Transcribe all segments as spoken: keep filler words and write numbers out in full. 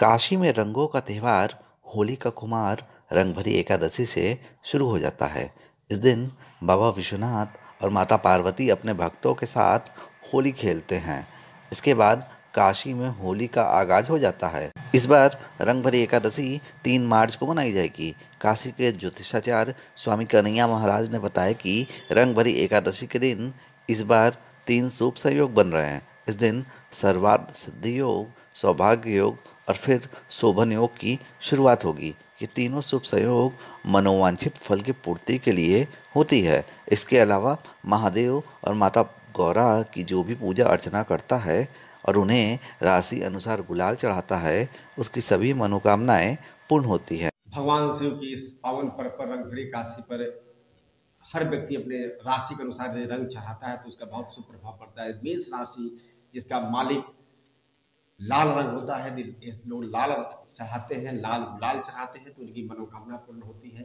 काशी में रंगों का त्योहार होली का खुमार रंग भरी एकादशी से शुरू हो जाता है। इस दिन बाबा विश्वनाथ और माता पार्वती अपने भक्तों के साथ होली खेलते हैं। इसके बाद काशी में होली का आगाज हो जाता है। इस बार रंग भरी एकादशी तीन मार्च को मनाई जाएगी। काशी के ज्योतिषाचार्य स्वामी कन्हैया महाराज ने बताया कि रंग भरी एकादशी के दिन इस बार तीन शुभ संयोग बन रहे हैं। इस दिन सर्वार्थ सिद्धि योग, सौभाग्य योग और फिर शोभन योग की शुरुआत होगी। ये तीनों शुभ संयोग मनोवांछित फल की पूर्ति के लिए होती है। इसके अलावा महादेव और माता गौरा की जो भी पूजा अर्चना करता है और उन्हें राशि अनुसार गुलाल चढ़ाता है, उसकी सभी मनोकामनाएं पूर्ण होती हैं। भगवान शिव की इस पावन पर्व पर रंगभरी काशी पर हर व्यक्ति अपने राशि के अनुसार यदि रंग चढ़ाता है तो उसका बहुत शुभ प्रभाव पड़ता है। मेष राशि जिसका मालिक लाल रंग होता है, यदि लोग लाल चढ़ाते हैं, लाल गुलाल चढ़ाते हैं तो उनकी मनोकामना पूर्ण होती है।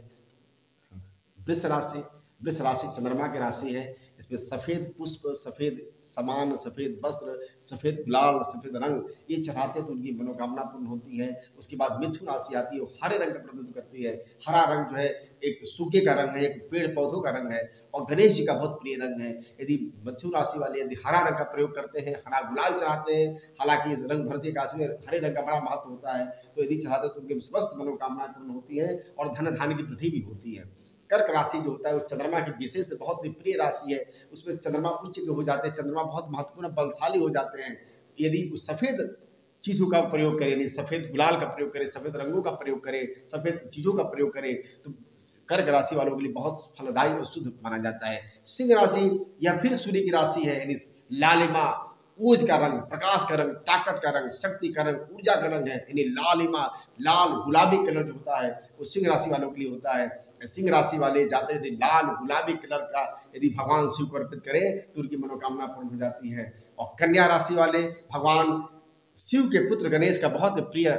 वृष राशि वृष राशि चंद्रमा की राशि है। इसमें सफेद पुष्प, सफेद सामान, सफेद वस्त्र, सफेद गुलाल, सफेद रंग ये चढ़ाते हैं तो उनकी मनोकामना पूर्ण होती है। उसके बाद मिथुन राशि आती है, वो हरे रंग का प्रतिनिधित्व करती है। हरा रंग जो है एक सूखे का रंग है, एक पेड़ पौधों का रंग है और गणेश जी का बहुत प्रिय रंग है। यदि मिथुन राशि वाले यदि हरा रंग का प्रयोग करते हैं, हरा गुलाल चढ़ाते हैं, हालांकि रंग भरती काशी में हरे रंग का बड़ा महत्व होता है, तो यदि चढ़ाते तो उनकी समस्त मनोकामना पूर्ण होती है और धन धान्य की वृद्धि भी होती है। कर्क राशि जो होता है वो चंद्रमा की विशेष बहुत ही प्रिय राशि है। उसमें चंद्रमा उच्च हो जाते हैं, चंद्रमा बहुत महत्वपूर्ण बलशाली हो जाते हैं। यदि उस सफेद चीजों का प्रयोग करें, यानी सफेद गुलाल का प्रयोग करें, सफेद रंगों का प्रयोग करें, सफेद चीजों का प्रयोग करें तो कर्क राशि वालों के लिए बहुत फलदायी और शुद्ध माना जाता है। सिंह राशि या फिर सूर्य की राशि है, यानी लालिमा, ओज का रंग, प्रकाश का रंग, ताकत का रंग, शक्ति का रंग, ऊर्जा का रंग है, यानी लालिमा लाल गुलाबी कलर जो होता है वो सिंह राशि वालों के लिए होता है। सिंह राशि वाले जाते यदि लाल गुलाबी कलर का यदि भगवान शिव को अर्पित करें तो उनकी मनोकामना पूर्ण हो जाती है। और कन्या राशि वाले भगवान शिव के पुत्र गणेश का बहुत प्रिय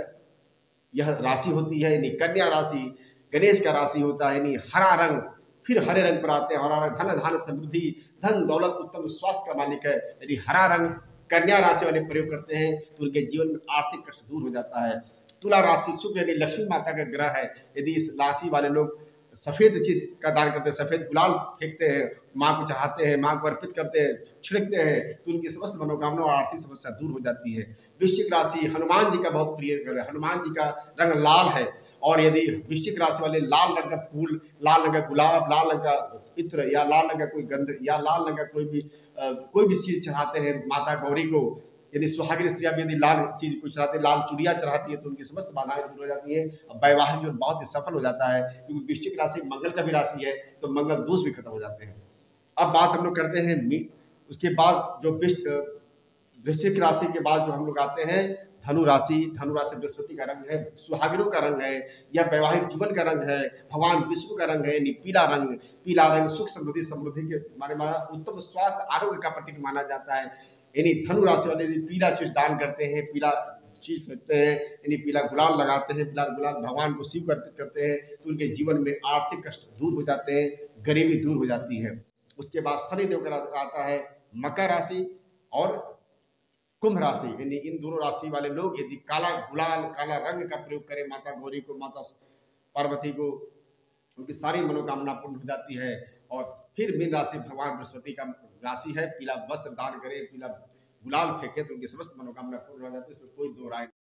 यह राशि होती है, यानी कन्या राशि गणेश का राशि होता है। यानी हरा रंग फिर हरे रंग पर आते हैं। हरा रंग धन धान समृद्धि, धन दौलत, उत्तम स्वास्थ्य का मालिक है। यदि हरा रंग कन्या राशि वाले प्रयोग करते हैं तो उनके जीवन में आर्थिक कष्ट दूर हो जाता है। तुला राशि शुक्र यानी लक्ष्मी माता का ग्रह है। यदि इस राशि वाले लोग सफेद चीज का दान करते हैं, सफेद गुलाल फेंकते हैं, माँ को चढ़ाते हैं, माँ को अर्पित करते हैं, छिड़कते हैं तो उनकी समस्त मनोकामना और आर्थिक समस्या दूर हो जाती है। वृश्चिक राशि हनुमान जी का बहुत प्रिय ग्रह है। हनुमान जी का रंग लाल है और यदि वृश्चिक राशि वाले लाल रंग का फूल, लाल रंग का गुलाब, लाल रंग का इत्र या लाल रंग का कोई गंध या लाल रंग का कोई भी आ, कोई भी चीज चढ़ाते हैं माता गौरी को, यदि सुहागिन स्त्रियां भी यदि लाल चीज को चढ़ाते, लाल चूड़ियां चढ़ाती है तो उनकी समस्त बाधाएं दूर हो जाती है। वैवाहिक जीवन बहुत ही सफल हो जाता है क्योंकि वृश्चिक राशि मंगल का भी राशि है तो मंगल दोष भी खत्म हो जाते हैं। अब बात हम लोग करते हैं उसके बाद जो वृश्चिक राशि के बाद जो हम लोग आते हैं धनु राशि। धनु राशि बृहस्पति का रंग है, सुहागिनों का रंग है या वैवाहिक जीवन का रंग है, भगवान विष्णु का रंग है, यानी पीला रंग। पीला रंग सुख समृद्धि समृद्धि के माने माना उत्तम स्वास्थ्य आरोग्य का प्रतीक माना जाता है। यानी धनु राशि वाले यदि पीला चीज दान करते हैं, पीला चीज फेंकते हैं, यानी पीला गुलाल लगाते हैं, पीला गुलाल भगवान को शिव को अर्पित करते हैं तो उनके जीवन में आर्थिक कष्ट दूर हो जाते हैं, गरीबी दूर हो जाती है। उसके बाद शनिदेव का राशि आता है मकर राशि और कुंभ राशि। यानी इन दोनों राशि वाले लोग यदि काला गुलाल, काला रंग का प्रयोग करें माता गौरी को, माता पार्वती को, उनकी सारी मनोकामना पूर्ण हो जाती है। और फिर मीन राशि भगवान बृहस्पति का राशि है, पीला वस्त्र दान करें, पीला गुलाल फेंके तो उनकी समस्त मनोकामना पूर्ण हो जाती है। इसमें कोई दो राय